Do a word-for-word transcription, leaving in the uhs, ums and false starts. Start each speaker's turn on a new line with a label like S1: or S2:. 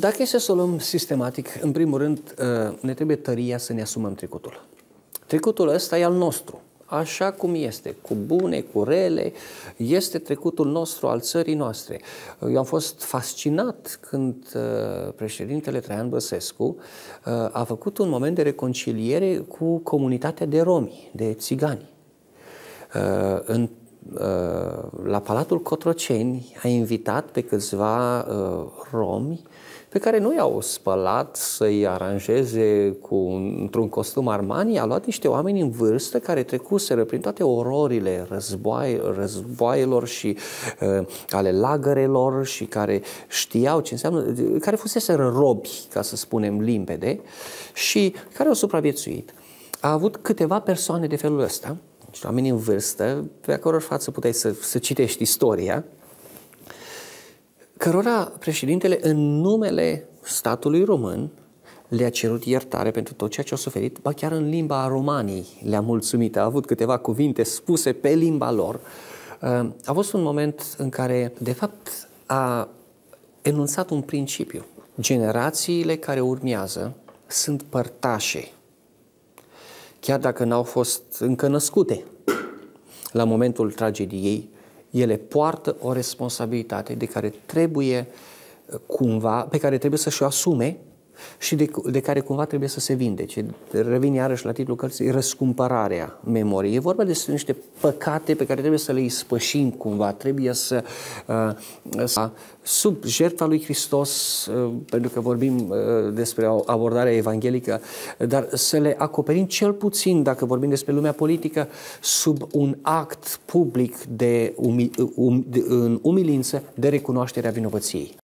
S1: Dacă este să o luăm sistematic, în primul rând, ne trebuie tăria să ne asumăm trecutul. Trecutul ăsta e al nostru, așa cum este, cu bune, cu rele, este trecutul nostru, al țării noastre. Eu am fost fascinat când președintele Traian Băsescu a făcut un moment de reconciliere cu comunitatea de romi, de țigani. În la Palatul Cotroceni a invitat pe câțiva uh, romi pe care nu i-au spălat să-i aranjeze cu, într-un costum Armani, a luat niște oameni în vârstă care trecuseră prin toate ororile război, războaielor și uh, ale lagărelor și care știau ce înseamnă, care fuseseră robi, ca să spunem limpede, și care au supraviețuit. A avut câteva persoane de felul ăsta, oameni în vârstă, pe a căror față puteai să, să citești istoria, cărora președintele, în numele statului român, le-a cerut iertare pentru tot ceea ce au suferit, ba chiar în limba romanii le-a mulțumit, a avut câteva cuvinte spuse pe limba lor. A fost un moment în care, de fapt, a enunțat un principiu. Generațiile care urmează sunt părtașe, chiar dacă n-au fost încă născute la momentul tragediei, ele poartă o responsabilitate de care trebuie cumva, pe care trebuie să și-o asume și de, de care cumva trebuie să se vindece. Revin iarăși la titlul cărții, răscumpărarea memoriei. E vorba despre niște păcate pe care trebuie să le ispășim cumva, trebuie să, uh, să sub jertfa lui Hristos, uh, pentru că vorbim uh, despre abordarea evanghelică, dar să le acoperim cel puțin, dacă vorbim despre lumea politică, sub un act public de, umi, um, de în umilință de recunoașterea vinovăției.